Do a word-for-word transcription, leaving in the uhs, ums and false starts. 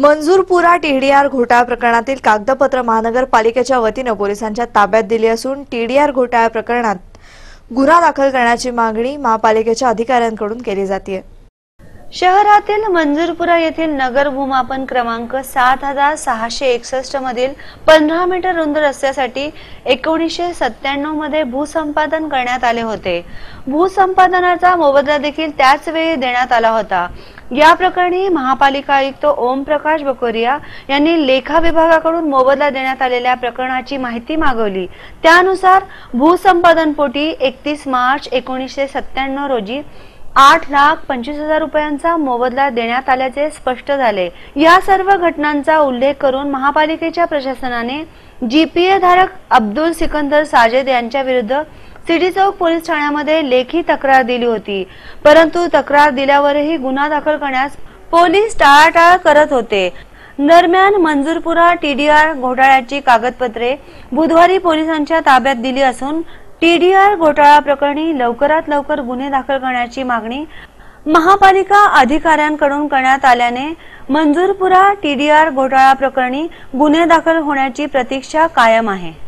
Manjurpura TDR घोटाळा प्रकरणातील कागदपत्र महानगरपालिकेच्या वतीने पोलिसांच्या ताब्यात दिली असून टीडीआर घोटाळा प्रकरणात गुन्हा दाखल करण्याची मागणी महापालिकेच्या अधिकाऱ्यांकडून केली जाते। शहरातील मंजूरपुरा येथील नगर भूमापन क्रमांक सात हजार सहाशे एकसष्ट मधील पंधरा मीटर रुंद रस्त्यासाठी एकोणीसशे सत्त्याण्णव मध्ये भूसंपादन करण्यात आले होते। भूसंपादनाचा मोबदला देखील त्याच वेळी देण्यात आला होता। या प्रकरणी महापालिका आयुक्त ओम प्रकाश बकोरिया यांनी लेखा विभागाकडून मोबदला देण्यात आलेल्या प्रकरणाची माहिती मागवली। त्यानुसार भूसंपादनपोटी एकतीस मार्च एकोणीसशे सत्त्याण्णव रोजी आठ लाख पंचवीस हजार रुपयांचा मोबदला देण्यात आल्याचे स्पष्ट झाले। या सर्व घटनांचा उल्लेख करून महापालिकेच्या प्रशासनाने जीपीए धारक अब्दुल सिकंदर साजेद यांच्या विरुद्ध सिटी चौक पोलीस ठाण्यामध्ये लेखी तक्रार दिली होती, परंतु तक्रार दिल्यावरही गुन्हा दाखल करण्यास पोलीस टाळाटाळ करत होते। दरम्यान मंजूरपुरा टीडीआर घोटाळ्याची कागदपत्रे बुधवारी पोलिसांच्या ताब्यात दिली असून टीडीआर घोटाळा प्रकरणी लवकरात लवकर गुन्हे दाखल करण्याची मागणी महापालिका अधिकाऱ्यांकडून करण्यात आल्याने मंजूरपुरा टीडीआर घोटाळा प्रकरणी गुन्हे दाखल होण्याची प्रतीक्षा कायम आहे।